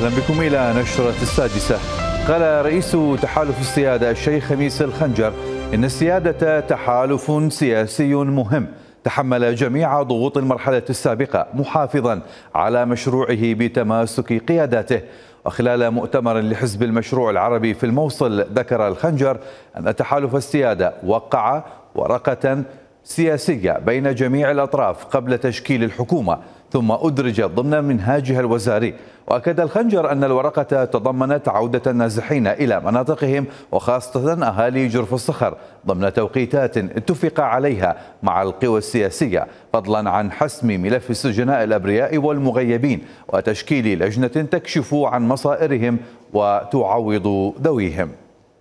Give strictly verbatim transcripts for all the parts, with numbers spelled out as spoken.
أهلا بكم إلى نشرة السادسة. قال رئيس تحالف السيادة الشيخ خميس الخنجر إن السيادة تحالف سياسي مهم تحمل جميع ضغوط المرحلة السابقة محافظا على مشروعه بتماسك قياداته. وخلال مؤتمر لحزب المشروع العربي في الموصل ذكر الخنجر أن تحالف السيادة وقع ورقة سياسية بين جميع الأطراف قبل تشكيل الحكومة ثم أدرجت ضمن منهاجها الوزاري. وأكد الخنجر أن الورقة تضمنت عودة النازحين إلى مناطقهم وخاصة أهالي جرف الصخر ضمن توقيتات اتفق عليها مع القوى السياسية، فضلا عن حسم ملف السجناء الأبرياء والمغيبين وتشكيل لجنة تكشف عن مصائرهم وتعوض ذويهم.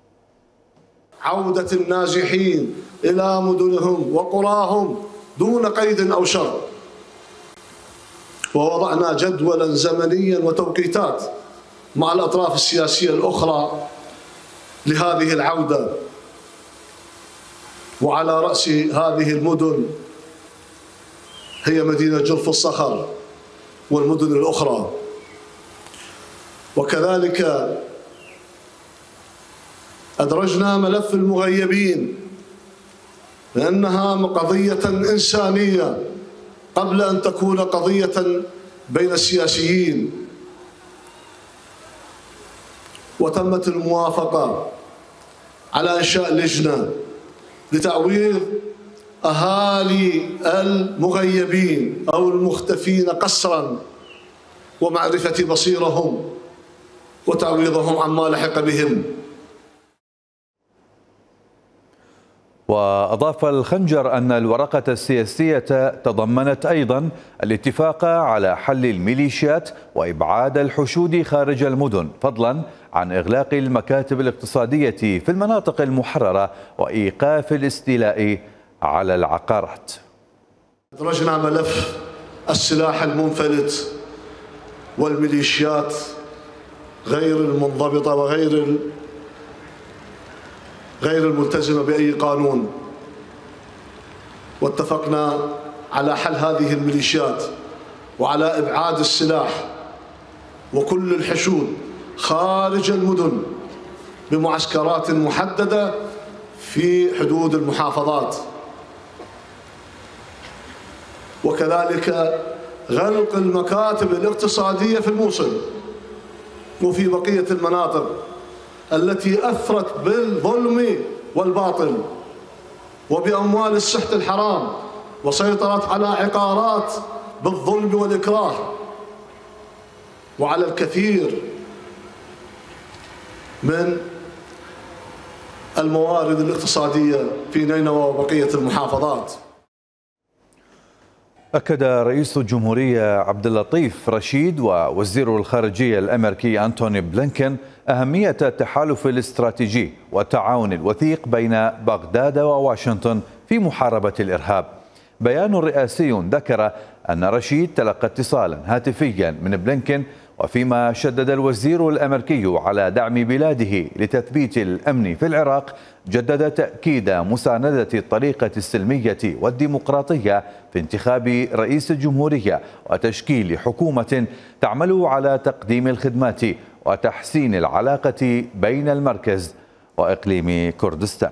عودة النازحين إلى مدنهم وقراهم دون قيد أو شرط، ووضعنا جدولا زمنيا وتوقيتات مع الأطراف السياسية الأخرى لهذه العودة، وعلى رأس هذه المدن هي مدينة جرف الصخر والمدن الأخرى. وكذلك أدرجنا ملف المغيبين لأنها قضية إنسانية قبل أن تكون قضية بين السياسيين، وتمت الموافقة على إنشاء لجنة لتعويض أهالي المغيبين أو المختفين قسرا ومعرفة مصيرهم وتعويضهم عما لحق بهم. وأضاف الخنجر أن الورقة السياسية تضمنت أيضا الاتفاق على حل الميليشيات وإبعاد الحشود خارج المدن، فضلا عن إغلاق المكاتب الاقتصادية في المناطق المحررة وإيقاف الاستيلاء على العقارات. أدرجنا ملف السلاح المنفلت والميليشيات غير المنضبطة وغير غير الملتزمة بأي قانون، واتفقنا على حل هذه الميليشيات وعلى إبعاد السلاح وكل الحشود خارج المدن بمعسكرات محددة في حدود المحافظات، وكذلك غلق المكاتب الاقتصادية في الموصل وفي بقية المناطق التي أثرت بالظلم والباطل وبأموال السحت الحرام وسيطرت على عقارات بالظلم والإكراه وعلى الكثير من الموارد الاقتصادية في نينوى وبقية المحافظات. أكد رئيس الجمهورية عبد اللطيف رشيد ووزير الخارجية الأمريكي أنتوني بلينكن أهمية التحالف الاستراتيجي والتعاون الوثيق بين بغداد وواشنطن في محاربة الإرهاب. بيان رئاسي ذكر أن رشيد تلقى اتصالا هاتفيا من بلينكن، وفيما شدد الوزير الأمريكي على دعم بلاده لتثبيت الأمن في العراق، جدد تأكيد مساندة الطريقة السلمية والديمقراطية في انتخاب رئيس الجمهورية وتشكيل حكومة تعمل على تقديم الخدمات وتحسين العلاقة بين المركز وإقليم كردستان.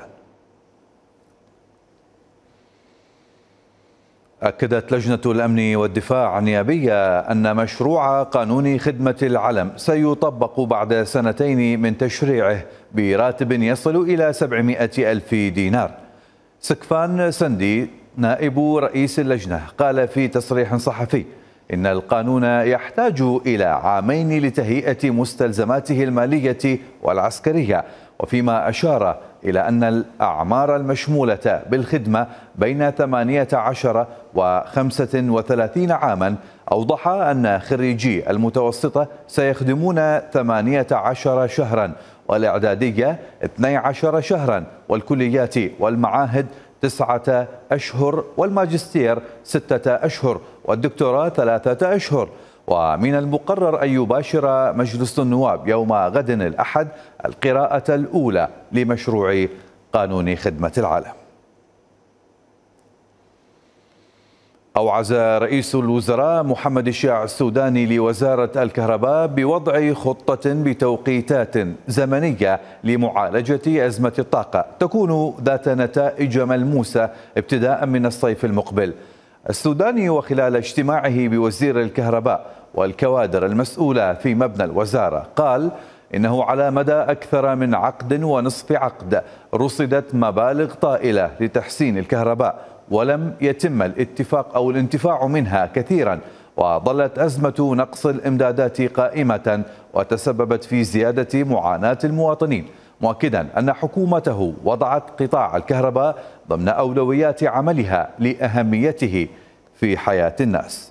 أكدت لجنة الأمن والدفاع النيابية أن مشروع قانون خدمة العلم سيطبق بعد سنتين من تشريعه براتب يصل إلى سبعمائة ألف دينار. سكفان سندي نائب رئيس اللجنة قال في تصريح صحفي إن القانون يحتاج إلى عامين لتهيئة مستلزماته المالية والعسكرية، وفيما أشار إلى أن الأعمار المشمولة بالخدمة بين ثمانية عشر وخمسة وثلاثين عاما. أوضح أن خريجي المتوسطة سيخدمون ثمانية عشر شهرا والإعدادية اثني عشر شهرا والكليات والمعاهد تسعة أشهر والماجستير ستة أشهر والدكتوراه ثلاثة أشهر. ومن المقرر أن يباشر مجلس النواب يوم غد الأحد القراءة الأولى لمشروع قانون خدمة العلم. أوعز رئيس الوزراء محمد الشياع السوداني لوزارة الكهرباء بوضع خطة بتوقيتات زمنية لمعالجة أزمة الطاقة تكون ذات نتائج ملموسة ابتداء من الصيف المقبل. السوداني وخلال اجتماعه بوزير الكهرباء والكوادر المسؤولة في مبنى الوزارة قال إنه على مدى أكثر من عقد ونصف عقد رصدت مبالغ طائلة لتحسين الكهرباء ولم يتم الاتفاق أو الانتفاع منها كثيرا، وظلت أزمة نقص الإمدادات قائمة وتسببت في زيادة معاناة المواطنين، مؤكدا أن حكومته وضعت قطاع الكهرباء ضمن أولويات عملها لأهميته في حياة الناس.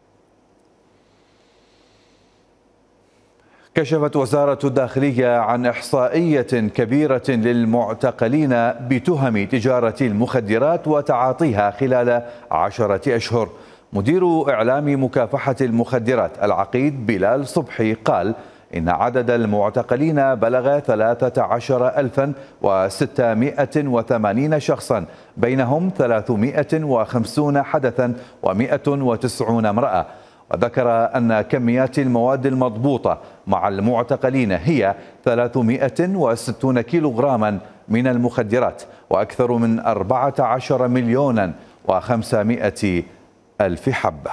كشفت وزارة الداخلية عن إحصائية كبيرة للمعتقلين بتهم تجارة المخدرات وتعاطيها خلال عشرة أشهر. مدير إعلام مكافحة المخدرات العقيد بلال صبحي قال إن عدد المعتقلين بلغ ثلاثة عشر ألفا وستمائة وثمانين شخصا، بينهم ثلاثمائة وخمسون حدثا ومائة وتسعون امرأة. وذكر أن كميات المواد المضبوطة مع المعتقلين هي ثلاثمائة وستون كيلوغراما من المخدرات وأكثر من أربعة عشر مليونا وخمسمائة ألف حبة.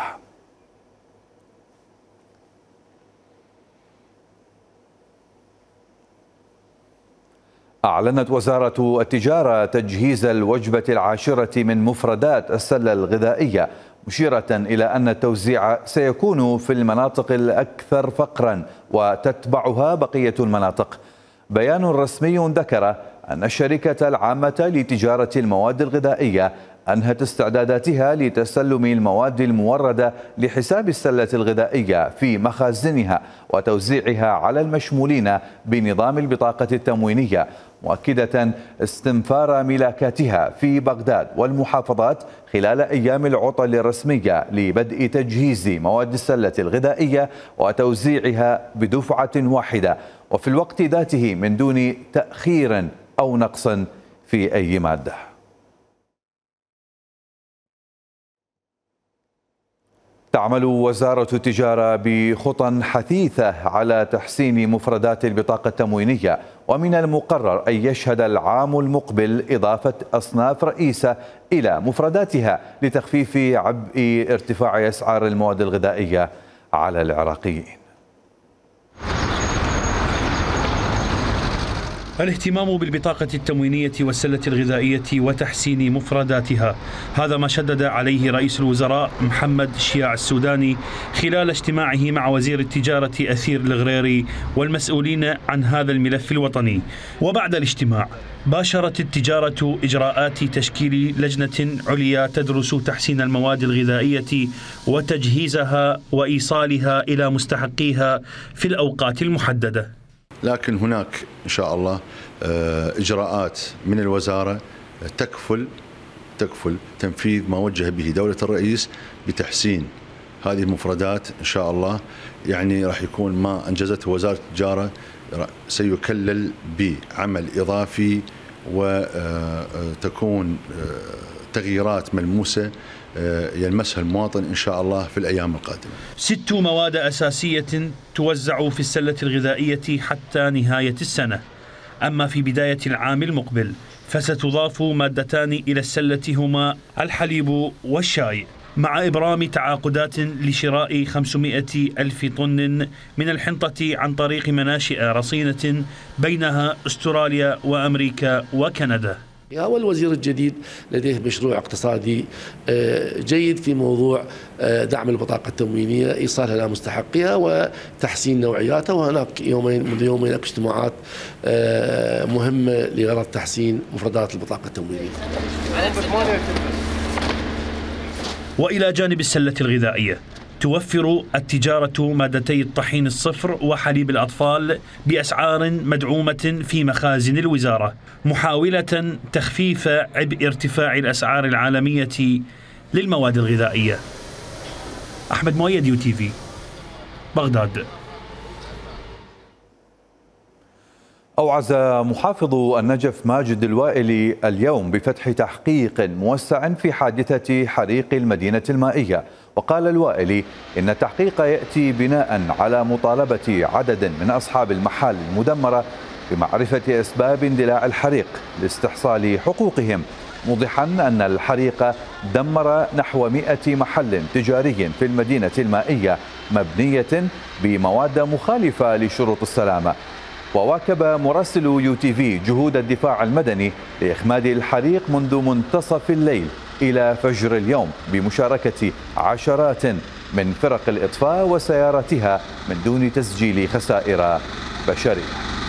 أعلنت وزارة التجارة تجهيز الوجبة العاشرة من مفردات السلة الغذائية، مشيرة إلى أن التوزيع سيكون في المناطق الأكثر فقرا وتتبعها بقية المناطق. بيان رسمي ذكر أن الشركة العامة لتجارة المواد الغذائية أنهت استعداداتها لتسلم المواد الموردة لحساب السلة الغذائية في مخازنها وتوزيعها على المشمولين بنظام البطاقة التموينية، مؤكدة استنفار ملاكاتها في بغداد والمحافظات خلال أيام العطل الرسمية لبدء تجهيز مواد السلة الغذائية وتوزيعها بدفعة واحدة وفي الوقت ذاته من دون تأخير أو نقص في أي مادة. تعمل وزارة التجارة بخطى حثيثة على تحسين مفردات البطاقة التموينية، ومن المقرر أن يشهد العام المقبل إضافة أصناف رئيسة إلى مفرداتها لتخفيف عبء ارتفاع أسعار المواد الغذائية على العراقيين. الاهتمام بالبطاقة التموينية والسلة الغذائية وتحسين مفرداتها، هذا ما شدد عليه رئيس الوزراء محمد الشياع السوداني خلال اجتماعه مع وزير التجارة أثير الغريري والمسؤولين عن هذا الملف الوطني. وبعد الاجتماع باشرت التجارة إجراءات تشكيل لجنة عليا تدرس تحسين المواد الغذائية وتجهيزها وإيصالها إلى مستحقيها في الأوقات المحددة. لكن هناك إن شاء الله إجراءات من الوزارة تكفل تكفل تنفيذ ما وجه به دولة الرئيس بتحسين هذه المفردات إن شاء الله. يعني راح يكون ما أنجزته وزارة التجارة سيكلل بعمل إضافي وتكون تغييرات ملموسة يلمسها المواطن إن شاء الله في الأيام القادمة. ست مواد أساسية توزع في السلة الغذائية حتى نهاية السنة، أما في بداية العام المقبل فستضاف مادتان إلى السلة هما الحليب والشاي، مع إبرام تعاقدات لشراء خمسمائة ألف طن من الحنطة عن طريق مناشئ رصينة بينها أستراليا وأمريكا وكندا. والوزير الجديد لديه مشروع اقتصادي جيد في موضوع دعم البطاقة التموينية، إيصالها إلى مستحقيها وتحسين نوعياتها، وهناك يومين منذ يومين اجتماعات مهمة لغرض تحسين مفردات البطاقة التموينية. وإلى جانب السلة الغذائية توفر التجارة مادتي الطحين الصفر وحليب الأطفال بأسعار مدعومة في مخازن الوزارة، محاولة تخفيف عبء ارتفاع الأسعار العالمية للمواد الغذائية. أحمد مؤيد، يو تي في، بغداد. أوعز محافظ النجف ماجد الوائلي اليوم بفتح تحقيق موسع في حادثة حريق المدينة المائية. وقال الوائلي إن التحقيق يأتي بناء على مطالبة عدد من أصحاب المحال المدمرة بمعرفة أسباب اندلاع الحريق لاستحصال حقوقهم، موضحا أن الحريق دمر نحو مئة محل تجاري في المدينة المائية مبنية بمواد مخالفة لشروط السلامة. وواكب مراسل يو تي في جهود الدفاع المدني لإخماد الحريق منذ منتصف الليل إلى فجر اليوم بمشاركة عشرات من فرق الإطفاء وسياراتها من دون تسجيل خسائر بشرية.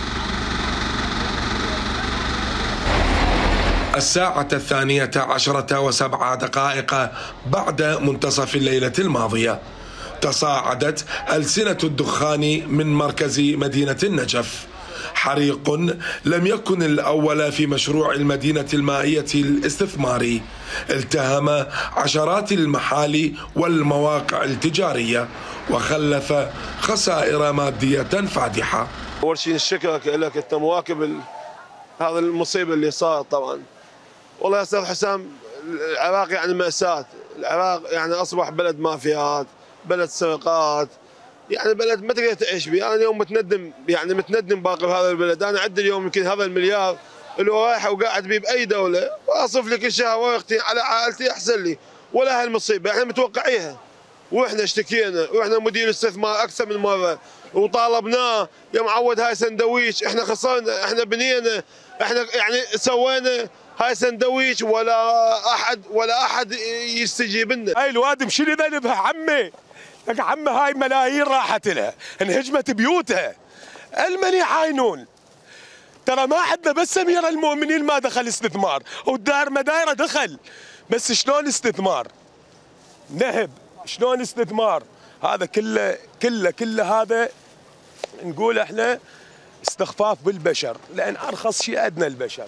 الساعة الثانية عشرة وسبع دقائق بعد منتصف الليلة الماضية تصاعدت ألسنة الدخان من مركز مدينة النجف. حريق لم يكن الأول في مشروع المدينة المائية الاستثماري، التهم عشرات المحال والمواقع التجارية وخلف خسائر مادية فادحة. أول شيء الشكر لك أنت مواكب ال... هذا المصيبة اللي صار. طبعا والله يا أستاذ حسام، العراق يعني مأساة، العراق يعني أصبح بلد مافيات، بلد سرقات، يعني بلد ما تقدر تعيش به. أنا اليوم متندم، يعني متندم باقي بهذا البلد. أنا عندي اليوم يمكن هذا المليار اللي هو رايح وقاعد بيه بأي دولة وأصرف لي كل شهر ورقتي على عائلتي أحسن لي، ولا هالمصيبة احنا متوقعيها. واحنا اشتكينا، واحنا مدير الاستثمار أكثر من مرة وطالبناه يا معود هاي سندويش، احنا خسرنا، احنا بنينا، احنا يعني سوينا هاي سندويش ولا أحد ولا أحد يستجيب لنا. هاي الوادم شنو ذنبها عمي؟ لك عمي هاي ملايين راحت لها، انهجمت بيوتها. المن يعاينون؟ ترى ما عندنا بس أمير المؤمنين ما دخل استثمار، والدار مدايره دخل، بس شلون استثمار؟ نهب، شلون استثمار؟ هذا كله كله كله هذا نقول احنا استخفاف بالبشر، لأن أرخص شيء أدنى البشر.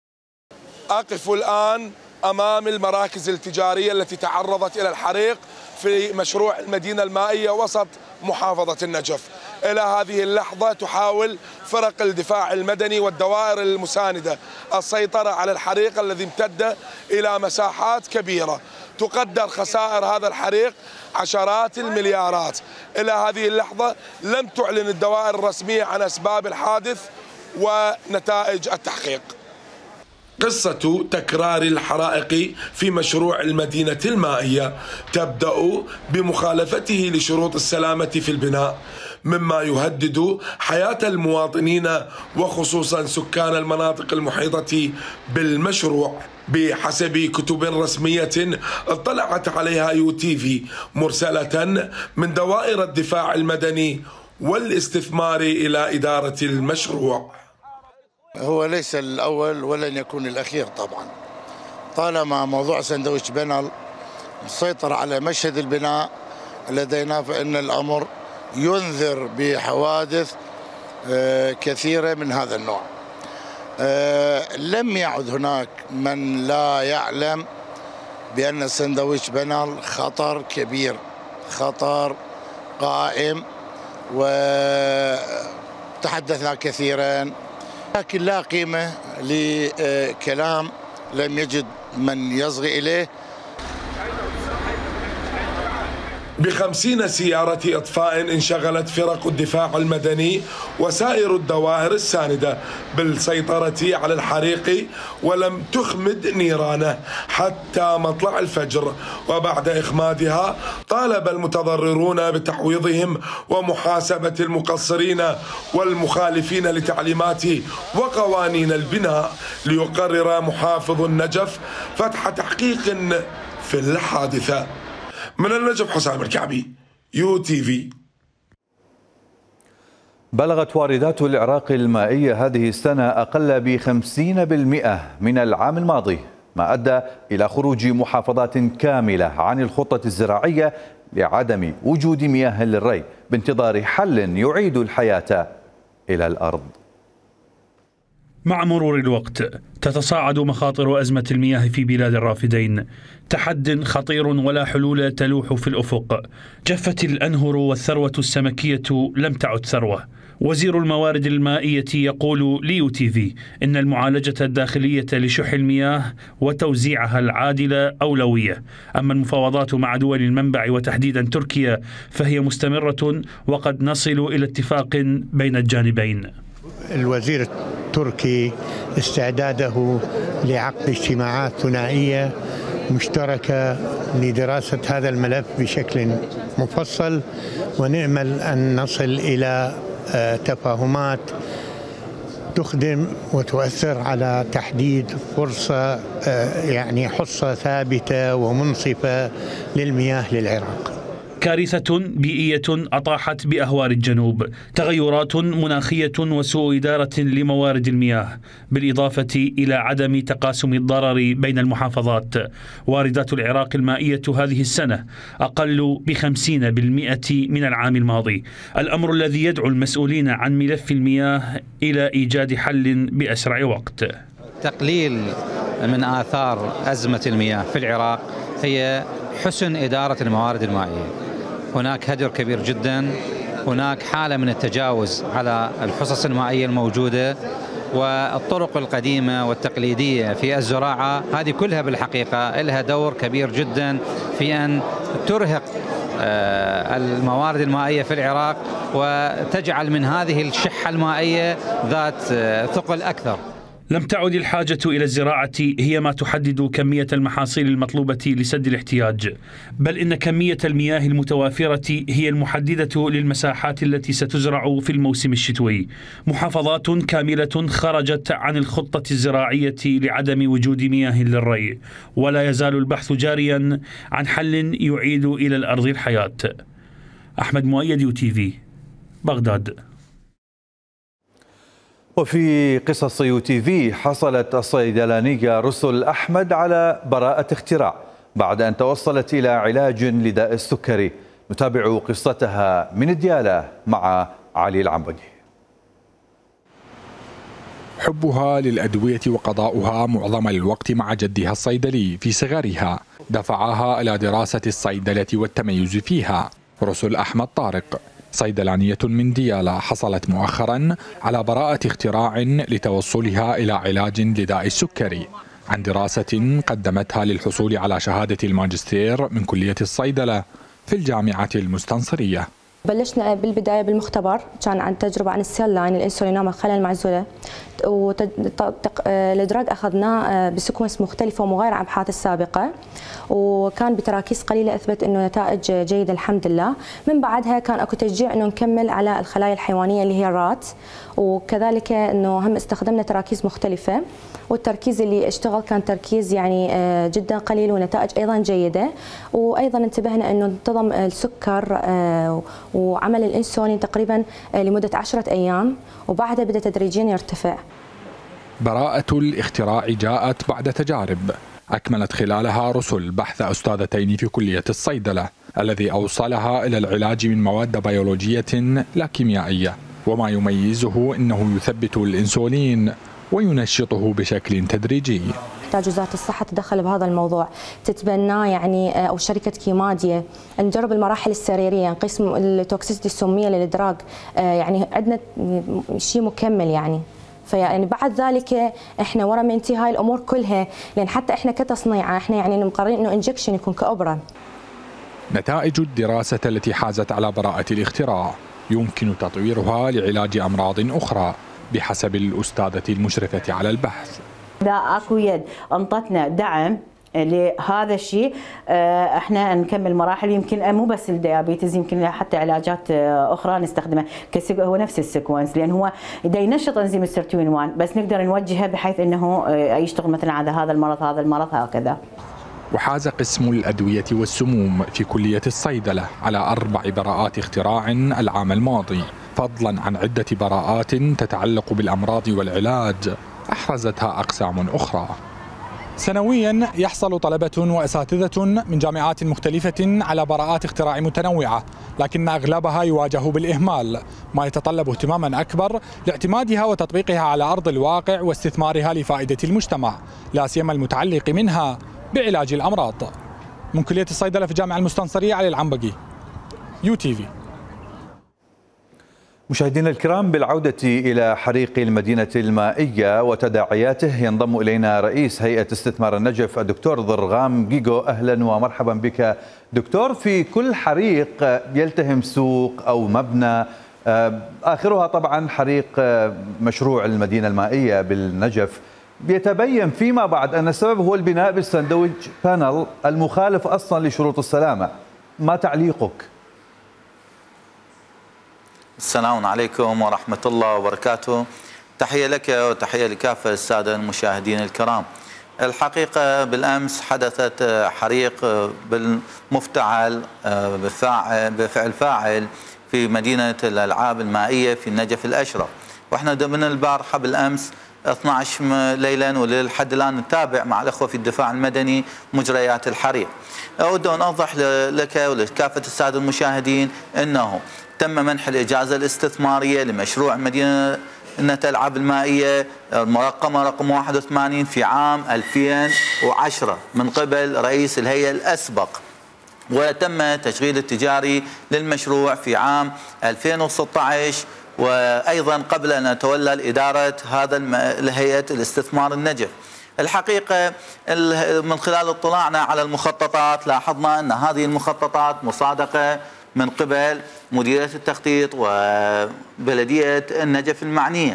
أقف الآن أمام المراكز التجارية التي تعرضت إلى الحريق في مشروع المدينة المائية وسط محافظة النجف. إلى هذه اللحظة تحاول فرق الدفاع المدني والدوائر المساندة السيطرة على الحريق الذي امتد إلى مساحات كبيرة. تقدر خسائر هذا الحريق عشرات المليارات. إلى هذه اللحظة لم تعلن الدوائر الرسمية عن أسباب الحادث ونتائج التحقيق. قصة تكرار الحرائق في مشروع المدينة المائية تبدأ بمخالفته لشروط السلامة في البناء، مما يهدد حياة المواطنين وخصوصا سكان المناطق المحيطة بالمشروع، بحسب كتب رسمية اطلعت عليها يو تي في مرسلة من دوائر الدفاع المدني والاستثمار إلى إدارة المشروع. هو ليس الأول ولن يكون الأخير طبعا، طالما موضوع سندويش بنال مسيطر على مشهد البناء لدينا، فإن الأمر ينذر بحوادث كثيرة من هذا النوع. لم يعد هناك من لا يعلم بأن سندويش بنال خطر كبير، خطر قائم، وتحدثنا كثيرا، لكن لا قيمة لكلام لم يجد من يصغي إليه. بخمسين سيارة إطفاء انشغلت فرق الدفاع المدني وسائر الدوائر الساندة بالسيطرة على الحريق، ولم تخمد نيرانه حتى مطلع الفجر. وبعد إخمادها طالب المتضررون بتعويضهم ومحاسبة المقصرين والمخالفين لتعليمات وقوانين البناء، ليقرر محافظ النجف فتح تحقيق في الحادثة. من النجف حسام الكعبي، يو تي في. بلغت واردات العراق المائية هذه السنة أقل بخمسين بالمئة من العام الماضي، ما أدى إلى خروج محافظات كاملة عن الخطة الزراعية لعدم وجود مياه للري بانتظار حل يعيد الحياة إلى الأرض. مع مرور الوقت تتصاعد مخاطر أزمة المياه في بلاد الرافدين، تحد خطير ولا حلول تلوح في الأفق. جفت الأنهر والثروة السمكية لم تعد ثروة، وزير الموارد المائية يقول ليو تي في إن المعالجة الداخلية لشح المياه وتوزيعها العادلة أولوية، أما المفاوضات مع دول المنبع وتحديدا تركيا فهي مستمرة وقد نصل إلى اتفاق بين الجانبين. الوزير التركي استعداده لعقد اجتماعات ثنائية مشتركة لدراسة هذا الملف بشكل مفصل، ونأمل أن نصل إلى تفاهمات تخدم وتؤثر على تحديد فرصة يعني حصة ثابتة ومنصفة للمياه للعراق. كارثة بيئية أطاحت بأهوار الجنوب، تغيرات مناخية وسوء إدارة لموارد المياه، بالإضافة إلى عدم تقاسم الضرر بين المحافظات. واردات العراق المائية هذه السنة أقل بخمسين بالمئة من العام الماضي، الأمر الذي يدعو المسؤولين عن ملف المياه إلى إيجاد حل بأسرع وقت. تقليل من آثار أزمة المياه في العراق هي حسن إدارة الموارد المائية. هناك هدر كبير جدا، هناك حالة من التجاوز على الحصص المائية الموجودة، والطرق القديمة والتقليدية في الزراعة هذه كلها بالحقيقة لها دور كبير جدا في أن ترهق الموارد المائية في العراق وتجعل من هذه الشحة المائية ذات ثقل أكثر. لم تعد الحاجة إلى الزراعة هي ما تحدد كمية المحاصيل المطلوبة لسد الاحتياج، بل إن كمية المياه المتوافرة هي المحددة للمساحات التي ستزرع في الموسم الشتوي. محافظات كاملة خرجت عن الخطة الزراعية لعدم وجود مياه للري، ولا يزال البحث جاريا عن حل يعيد إلى الأرض الحياة. أحمد مؤيد، يو تي في، بغداد. وفي قصص يو تي في، حصلت الصيدلانية رسل أحمد على براءة اختراع بعد أن توصلت إلى علاج لداء السكري. نتابع قصتها من الديالى مع علي العنبقي. حبها للأدوية وقضاؤها معظم الوقت مع جدها الصيدلي في صغرها دفعها إلى دراسة الصيدلة والتميز فيها. رسل أحمد طارق صيدلانية من ديالى حصلت مؤخرا على براءة اختراع لتوصلها إلى علاج لداء السكري عن دراسة قدمتها للحصول على شهادة الماجستير من كلية الصيدلة في الجامعة المستنصرية. بلشنا بالبداية بالمختبر، كان عن تجربة عن السيل لاين الانسولينوما الخلايا المعزولة، والدراج أخذناه بسكونس مختلفة ومغايرة عن الأبحاث السابقة، وكان بتراكيز قليلة أثبت أنه نتائج جيدة الحمد لله. من بعدها كان أكو تشجيع أنه نكمل على الخلايا الحيوانية اللي هي الرات، وكذلك أنه هم استخدمنا تراكيز مختلفة، والتركيز اللي اشتغل كان تركيز يعني جدا قليل ونتائج أيضا جيدة. وأيضا انتبهنا أنه انتظم السكر وعمل الانسولين تقريبا لمدة عشرة أيام، وبعدها بدأ تدريجيا يرتفع. براءة الاختراع جاءت بعد تجارب أكملت خلالها رسل بحث أستاذتين في كلية الصيدلة الذي أوصلها إلى العلاج من مواد بيولوجية لا كيميائية، وما يميزه أنه يثبت الإنسولين وينشطه بشكل تدريجي. تحتاج وزارة الصحة تدخل بهذا الموضوع، تتبناه يعني، أو شركة كيماديا، نجرب المراحل السريرية، نقيس التوكسيسيتي السمية للإدراج، يعني عندنا شيء مكمل يعني. فيعني بعد ذلك احنا ورا من انتهاء الامور كلها، لان حتى احنا كتصنيعه احنا يعني مقررين انه انجكشن يكون كأوبرا. نتائج الدراسة التي حازت على براءة الاختراع يمكن تطويرها لعلاج أمراض أخرى بحسب الأستاذة المشرفة على البحث. إذا أكو يد أنطتنا دعم لهذا الشيء، احنا نكمل مراحل، يمكن مو بس الديابيتز، يمكن حتى علاجات اخرى نستخدمها، هو نفس السيكونس، لان هو دا ينشط انزيم السيرتوين واحد، بس نقدر نوجهه بحيث انه يشتغل مثلا على هذا المرض هذا المرض هكذا. وحاز قسم الأدوية والسموم في كلية الصيدلة على أربع براءات اختراع العام الماضي، فضلا عن عدة براءات تتعلق بالأمراض والعلاج أحرزتها أقسام أخرى. سنويا يحصل طلبة وأساتذة من جامعات مختلفة على براءات اختراع متنوعة، لكن أغلبها يواجه بالإهمال، ما يتطلب اهتماما أكبر لاعتمادها وتطبيقها على أرض الواقع واستثمارها لفائدة المجتمع، لا سيما المتعلق منها بعلاج الأمراض. من كلية الصيدلة في الجامعة المستنصرية، علي العنبقي، يو تي في. مشاهدينا الكرام، بالعودة إلى حريق المدينة المائية وتداعياته ينضم إلينا رئيس هيئة استثمار النجف الدكتور ضرغام جيجو. أهلا ومرحبا بك دكتور. في كل حريق يلتهم سوق أو مبنى، آخرها طبعا حريق مشروع المدينة المائية بالنجف، يتبين فيما بعد أن السبب هو البناء بالساندويتش بانل المخالف أصلا لشروط السلامة. ما تعليقك؟ السلام عليكم ورحمة الله وبركاته. تحية لك وتحية لكافة السادة المشاهدين الكرام. الحقيقة بالأمس حدثت حريق بالمفتعل بفعل فاعل في مدينة الألعاب المائية في النجف الأشرف، وإحنا من البارحة بالأمس اثني عشر ليلا وللحد الآن نتابع مع الأخوة في الدفاع المدني مجريات الحريق. أود أن أوضح لك ولكافة السادة المشاهدين أنه تم منح الإجازة الاستثمارية لمشروع مدينة الألعاب المائية المرقمة رقم واحد وثمانين في عام ألفين وعشرة من قبل رئيس الهيئة الأسبق، وتم تشغيل التجاري للمشروع في عام ألفين وستة عشر، وأيضا قبل أن نتولى الإدارة هذا هيئة الاستثمار النجف. الحقيقة من خلال اطلاعنا على المخططات لاحظنا أن هذه المخططات مصادقة من قبل مديرية التخطيط وبلدية النجف المعنية،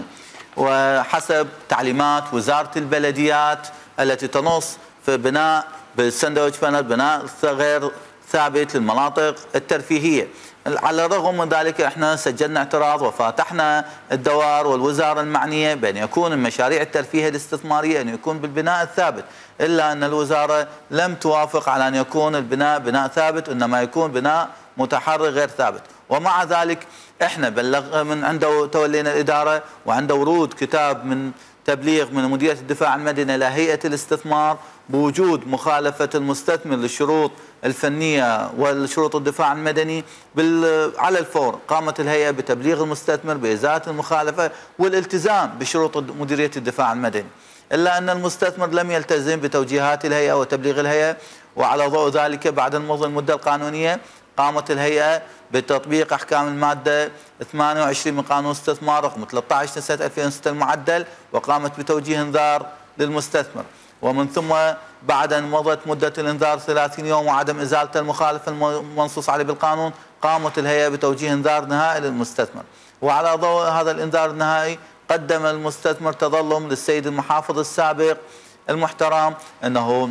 وحسب تعليمات وزارة البلديات التي تنص في بناء بالساندويتش بانل بناء غير ثابت للمناطق الترفيهية. على الرغم من ذلك احنا سجلنا اعتراض وفاتحنا الدوار والوزارة المعنية بأن يكون المشاريع الترفيهية الاستثمارية أن يكون بالبناء الثابت، إلا أن الوزارة لم توافق على أن يكون البناء بناء ثابت، إنما يكون بناء متحرك غير ثابت. ومع ذلك احنا بلغ من عنده تولينا الإدارة وعنده ورود كتاب من تبليغ من مديرية الدفاع المدني إلى هيئة الاستثمار بوجود مخالفة المستثمر للشروط الفنية والشروط الدفاع المدني. على الفور قامت الهيئة بتبليغ المستثمر بإزالة المخالفة والالتزام بشروط مديرية الدفاع المدني، إلا أن المستثمر لم يلتزم بتوجيهات الهيئة وتبليغ الهيئة. وعلى ضوء ذلك بعد مضي المدة القانونية قامت الهيئة بتطبيق أحكام المادة ثمانية وعشرين من قانون الاستثمار رقم ثلاثة عشر سنة ألفين وستة المعدل، وقامت بتوجيه انذار للمستثمر. ومن ثم بعد أن مضت مدة الانذار ثلاثين يوم وعدم إزالة المخالفة المنصوص عليه بالقانون، قامت الهيئة بتوجيه انذار نهائي للمستثمر. وعلى ضوء هذا الانذار النهائي قدم المستثمر تظلم للسيد المحافظ السابق المحترم أنه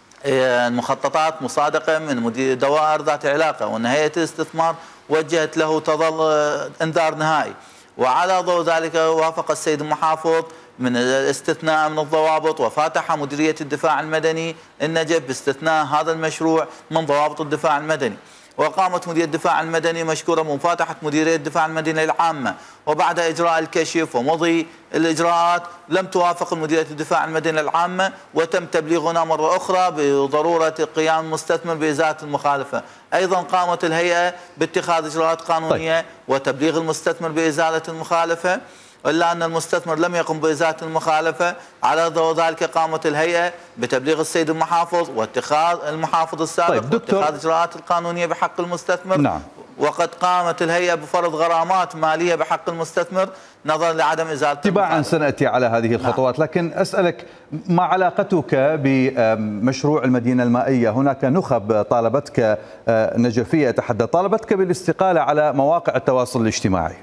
المخططات مصادقة من مدير دوائر ذات علاقة، وأن هيئة الاستثمار وجهت له تظل انذار نهائي. وعلى ضوء ذلك وافق السيد المحافظ من الاستثناء من الضوابط، وفاتح مديرية الدفاع المدني النجف باستثناء هذا المشروع من ضوابط الدفاع المدني. وقامت مديرية الدفاع المدني مشكورة بمفاتحة مديرية الدفاع المدني العامة، وبعد إجراء الكشف ومضي الإجراءات لم توافق مديرية الدفاع المدني العامة، وتم تبليغنا مرة أخرى بضرورة قيام المستثمر بإزالة المخالفة. أيضا قامت الهيئة باتخاذ إجراءات قانونية طيب. وتبليغ المستثمر بإزالة المخالفة، إلا أن المستثمر لم يقم بإزالة المخالفة. على ضوء ذلك قامت الهيئة بتبليغ السيد المحافظ واتخاذ المحافظ السابق طيب واتخاذ الإجراءات القانونية بحق المستثمر. نعم. وقد قامت الهيئة بفرض غرامات مالية بحق المستثمر نظرا لعدم إزالة تباعا. سنأتي على هذه الخطوات، لكن أسألك ما علاقتك بمشروع المدينة المائية؟ هناك نخب طالبتك نجفية أتحدث طالبتك بالاستقالة على مواقع التواصل الاجتماعي.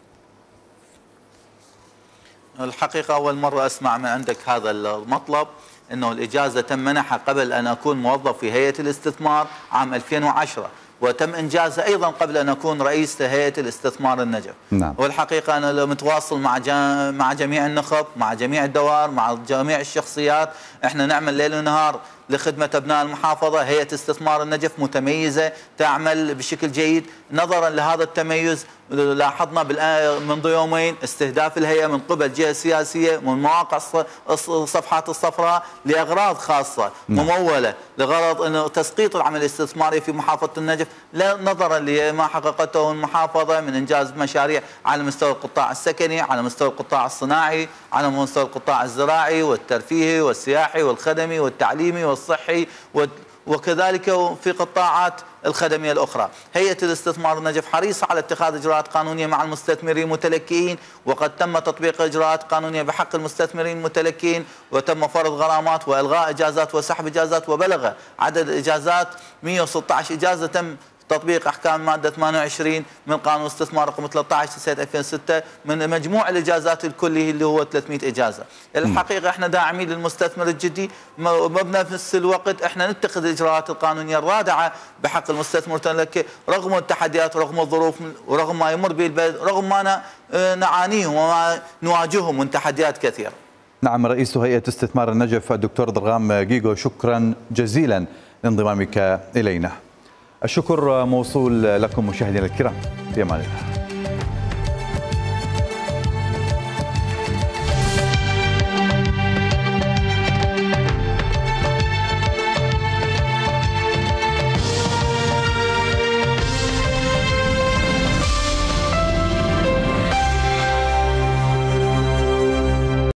الحقيقة أول مرة أسمع من عندك هذا المطلب، أنه الإجازة تم منحها قبل أن أكون موظف في هيئة الاستثمار عام ألفين وعشرة، وتم إنجازها أيضا قبل أن أكون رئيس هيئة الاستثمار النجف. نعم. والحقيقة أنا متواصل مع مع جميع النخب، مع جميع الدوائر، مع جميع الشخصيات. احنا نعمل ليل ونهار لخدمة أبناء المحافظة. هيئة استثمار النجف متميزة تعمل بشكل جيد. نظرا لهذا التميز لاحظنا منذ يومين استهداف الهيئة من قبل جهة سياسية من مواقع الصفحات الصفراء لأغراض خاصة ممولة لغرض أنه تسقيط العمل الاستثماري في محافظة النجف، نظرا لما حققته المحافظة من إنجاز مشاريع على مستوى القطاع السكني، على مستوى القطاع الصناعي، على مستوى القطاع الزراعي والترفيهي والسياحي والخدمي والتعليمي والصحي وكذلك في قطاعات الخدمية الأخرى. هيئة الاستثمار النجف حريصة على اتخاذ إجراءات قانونية مع المستثمرين المتلكئين، وقد تم تطبيق إجراءات قانونية بحق المستثمرين المتلكئين، وتم فرض غرامات وإلغاء إجازات وسحب إجازات، وبلغ عدد الإجازات مئة وستة عشر إجازة تم تطبيق احكام الماده ثمانية وعشرين من قانون الاستثمار رقم ثلاثة عشر سنه ألفين وستة من مجموع الاجازات الكلي اللي هو ثلاثمئة اجازه. الحقيقه احنا داعمين للمستثمر الجدي، وبنفس الوقت احنا نتخذ الاجراءات القانونيه الرادعه بحق المستثمر المتلكئ رغم التحديات، رغم الظروف، ورغم ما يمر به البلد، رغم ما نعانيه وما نواجهه من تحديات كثيره. نعم، رئيس هيئه استثمار النجف الدكتور ضرغام جيجو، شكرا جزيلا لانضمامك الينا. الشكر موصول لكم مشاهدينا الكرام، في امان الله.